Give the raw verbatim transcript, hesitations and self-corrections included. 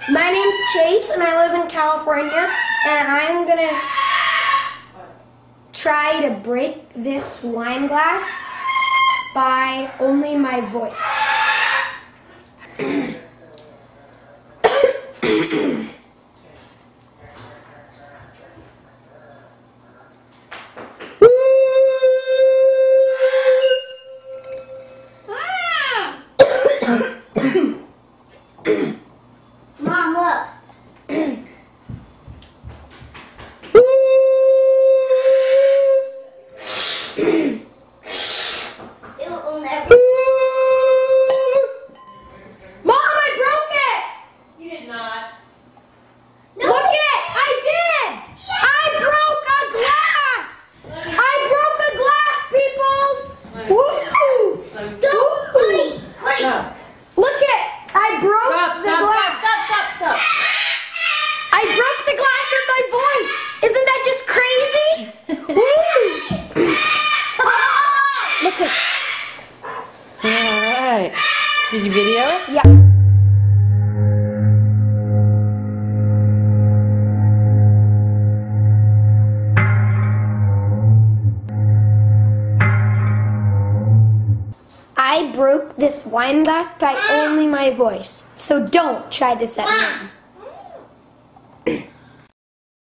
My name's Chase, and I live in California, and I'm gonna try to break this wine glass by only my voice. Mom, look. It will never. Mom, I broke it! You did not. No. Look it! I did! I broke a glass! I broke a glass, peoples! Woo! Don't, Woody, Woody. No. Look it! I broke Stop, the stop, glass! stop, stop, stop, stop. I broke the glass with my voice! Isn't that just crazy? Woo! Look it. Alright. Did you video? Yeah. I broke this wine glass by only my voice, so don't try this at home.